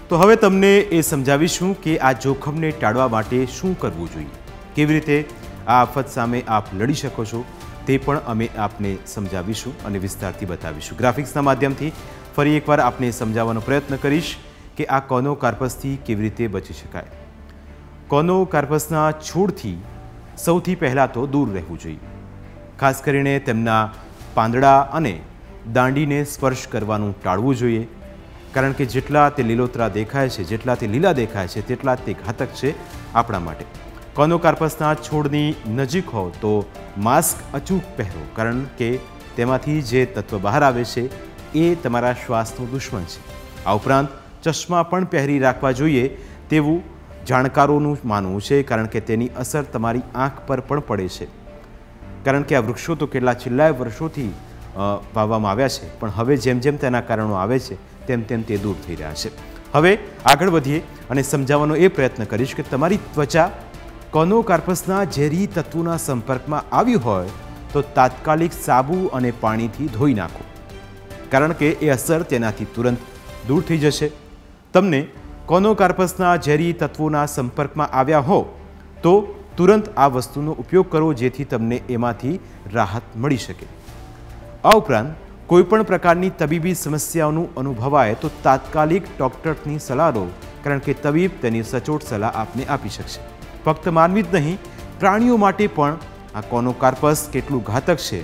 તો હવે તમને એ સમજાવીશું કે આ જોખમને ટાળવા માટે શું કરવું જોઈએ, કેવી રીતે આ આફત સામે આપ લડી શકો છો તે પણ અમે આપને સમજાવીશું અને વિસ્તારથી બતાવીશું। ગ્રાફિક્સના માધ્યમથી ફરી એકવાર આપને સમજાવવાનો પ્રયત્ન કરીશ કે આ કોનોકાર્પસથી કેવી રીતે બચી શકાય। કોનોકાર્પસના છોડથી સૌથી પહેલાં તો દૂર રહેવું જોઈએ, ખાસ કરીને તેમના પાંદડા અને દાંડીને સ્પર્શ કરવાનું ટાળવું જોઈએ, કારણ કે જેટલા તે લીલોતરા દેખાય છે, જેટલા તે લીલા દેખાય છે તેટલા તે ઘાતક છે આપણા માટે। કોનોકાર્પસના છોડની નજીક હો તો માસ્ક અચૂક પહેરો, કારણ કે તેમાંથી જે તત્વ બહાર આવે છે એ તમારા શ્વાસનો દુશ્મન છે। આ ઉપરાંત ચશ્મા પણ પહેરી રાખવા જોઈએ તેવું જાણકારોનું માનવું છે, કારણ કે તેની અસર તમારી આંખ પર પણ પડે છે, કારણ કે આ વૃક્ષો તો કેટલા છેલ્લા વર્ષોથી વાવવામાં આવ્યા છે, પણ હવે જેમ જેમ તેના કારણો આવે છે તેમ તેમ તે દૂર થઈ રહ્યા છે। હવે આગળ વધીએ અને સમજાવવાનો એ પ્રયત્ન કરીશ કે તમારી ત્વચા કોનોકાર્પસના ઝેરી તત્વોના સંપર્કમાં આવ્યું હોય તો તાત્કાલિક સાબુ અને પાણીથી ધોઈ નાખો, કારણ કે એ અસર તેનાથી તુરંત દૂર થઈ જશે। તમને કોનોકાર્પસના ઝેરી તત્વોના સંપર્કમાં આવ્યા હો તો તુરંત આ વસ્તુનો ઉપયોગ કરો, જેથી તમને એમાંથી રાહત મળી શકે। આ ઉપરાંત કોઈપણ પ્રકારની તબીબી સમસ્યાઓનું અનુભવાય તો તાત્કાલિક ડૉક્ટરની સલાહ લો, કારણ કે તબીબ તેની સચોટ સલાહ આપને આપી શકશે। ફક્ત માનવી જ નહીં, પ્રાણીઓ માટે પણ આ કોનોકાર્પસ કેટલું ઘાતક છે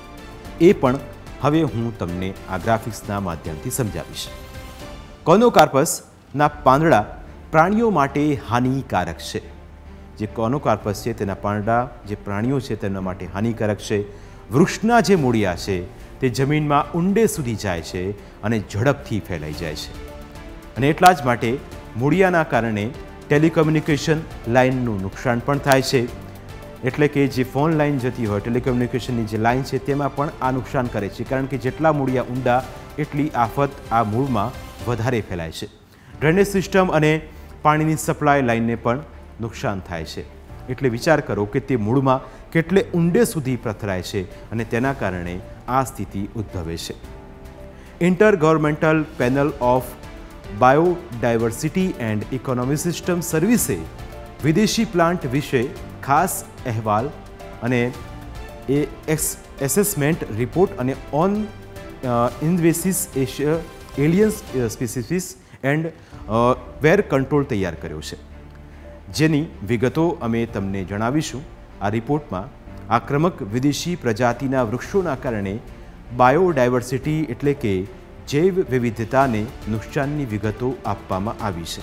એ પણ હવે હું તમને આ ગ્રાફિક્સના માધ્યમથી સમજાવીશ। કોનોકાર્પસના પાંદડા પ્રાણીઓ માટે હાનિકારક છે। જે કોનોકાર્પસ છે તેના પાંદડા જે પ્રાણીઓ છે તેમના માટે હાનિકારક છે। વૃક્ષના જે મૂળિયા છે તે જમીનમાં ઊંડે સુધી જાય છે અને ઝડપથી ફેલાઈ જાય છે, અને એટલા જ માટે મૂળિયાના કારણે ટેલિકમ્યુનિકેશન લાઇનનું નુકસાન પણ થાય છે, એટલે કે જે ફોન લાઇન જતી હોય, ટેલિકમ્યુનિકેશનની જે લાઇન છે તેમાં પણ આ નુકસાન કરે છે, કારણ કે જેટલા મૂળિયા ઊંડા એટલી આફત આ મૂળમાં વધારે ફેલાય છે। ડ્રેનેજ સિસ્ટમ અને પાણીની સપ્લાય લાઇનને પણ નુકસાન થાય છે, એટલે વિચાર કરો કે તે મૂળમાં કેટલે ઊંડે સુધી પથરાય છે અને તેના કારણે આ સ્થિતિ ઉદ્ભવે છે। Intergovernmental panel of biodiversity and ecosystem સર્વિસે વિદેશી પ્લાન્ટ વિશે ખાસ અહેવાલ અને એસેસમેન્ટ રિપોર્ટ અને on invasive alien species and their control તૈયાર કર્યો છે, જેની વિગતો અમે તમને જણાવીશું। આ રિપોર્ટમાં આક્રમક વિદેશી પ્રજાતિના વૃક્ષોના કારણે બાયોડાયવર્સિટી એટલે કે જૈવ વિવિધતાને નુકસાનની વિગતો આપવામાં આવી છે।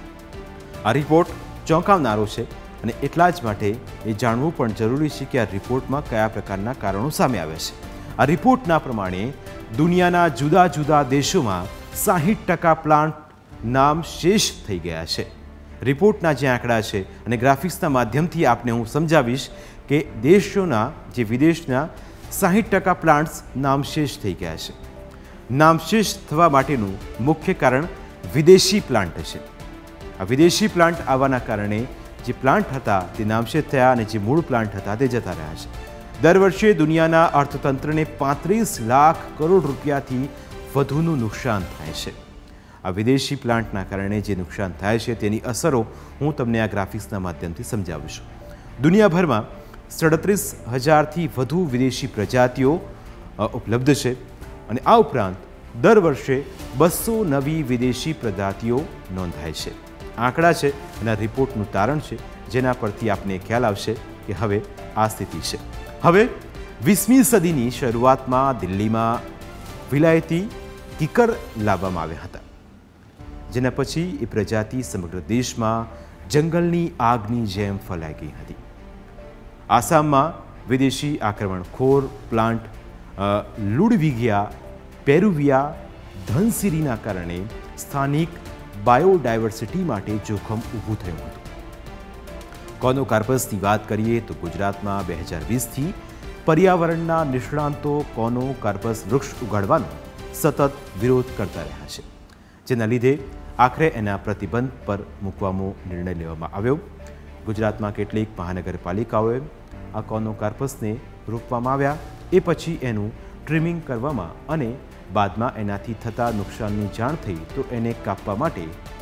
આ રિપોર્ટ ચોંકાવનારો છે અને એટલા જ માટે એ જાણવું પણ જરૂરી છે કે આ રિપોર્ટમાં કયા પ્રકારના કારણો સામે આવ્યા છે। આ રિપોર્ટના પ્રમાણે દુનિયાના જુદા જુદા દેશોમાં 60% પ્લાન્ટ નામ શેષ થઈ ગયા છે। રિપોર્ટના જે આંકડા છે અને ગ્રાફિક્સના માધ્યમથી આપને હું સમજાવીશ કે દેશોના જે વિદેશના 60% પ્લાન્ટ્સ નામશેષ થઈ ગયા છે। નામશેષ થવા માટેનું મુખ્ય કારણ વિદેશી પ્લાન્ટ છે। આ વિદેશી પ્લાન્ટ આવવાના કારણે જે પ્લાન્ટ હતા તે નામશેષ થયા અને જે મૂળ પ્લાન્ટ હતા તે જતા રહ્યા છે। દર વર્ષે દુનિયાના અર્થતંત્રને 35 લાખ કરોડ રૂપિયાથી વધુનું નુકસાન થાય છે। આ વિદેશી પ્લાન્ટના કારણે જે નુકસાન થાય છે તેની અસરો હું તમને આ ગ્રાફિક્સના માધ્યમથી સમજાવીશું। દુનિયાભરમાં 37,000થી વધુ વિદેશી પ્રજાતિઓ ઉપલબ્ધ છે, અને આ ઉપરાંત દર વર્ષે 200 નવી વિદેશી પ્રજાતિઓ નોંધાય છે। આંકડા છે અને રિપોર્ટનું તારણ છે, જેના પરથી આપને ખ્યાલ આવશે કે હવે આ સ્થિતિ છે। હવે 20મી સદીની શરૂઆતમાં દિલ્હીમાં વિલાયતી કિકર લાવવામાં આવ્યા હતા, જેના પછી એ પ્રજાતિ સમગ્ર દેશમાં જંગલની આગની જેમ ફેલાઈ ગઈ હતી। આસામમાં વિદેશી આક્રમણખોર પ્લાન્ટ લુડવિગિયા પેરુવિયા ધનસિરીના કારણે સ્થાનિક બાયોડાયવર્સિટી માટે જોખમ ઊભું થયું હતું। કોનોકાર્પસની વાત કરીએ તો ગુજરાતમાં 2020થી પર્યાવરણના નિષ્ણાંતો કોનોકાર્પસ વૃક્ષ ઉગાડવાનો સતત વિરોધ કરતા રહ્યા છે, જેના લીધે આખરે એના પ્રતિબંધ પર મૂકવાનો નિર્ણય લેવામાં આવ્યો। ગુજરાતમાં કેટલીક મહાનગરપાલિકાઓએ આ કોનોકાર્પસને રોપવામાં આવ્યા, એ પછી એનું ટ્રીમિંગ કરવામાં અને બાદમાં એનાથી થતા નુકસાનની જાણ થઈ તો એને કાપવા માટે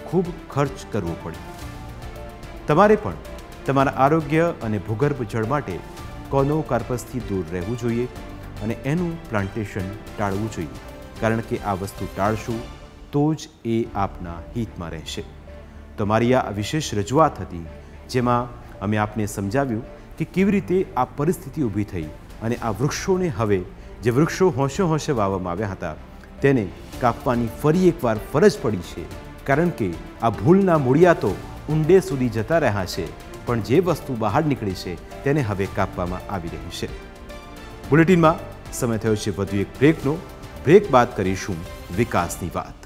ખૂબ ખર્ચ કરવો પડે. તમારે પણ તમારા આરોગ્ય અને ભૂગર્ભ જળ માટે કોર્નોકાર્પસથી દૂર રહેવું જોઈએ અને એનું પ્લાન્ટેશન ટાળવું જોઈએ, કારણ કે આ વસ્તુ ટાળશું તો જ એ આપના હિતમાં રહેશે. તો મારી આ વિશેષ રજૂઆત હતી, જેમાં અમે આપને સમજાવ્યું કે કેવી રીતે આ પરિસ્થિતિ ઊભી થઈ અને આ વૃક્ષોને હવે જે વૃક્ષો હોંશે હોંશે વાવવામાં આવ્યા હતા તેને કાપવાની ફરી એકવાર ફરજ પડી છે, કારણ કે આ ભૂલના મૂળિયા તો ઊંડે સુધી જતા રહ્યા છે, પણ જે વસ્તુ બહાર નીકળી છે તેને હવે કાપવામાં આવી રહી છે. બુલેટિનમાં સમય થયો છે વધુ એક બ્રેકનો. બ્રેક બાદ કરીશું વિકાસની વાત.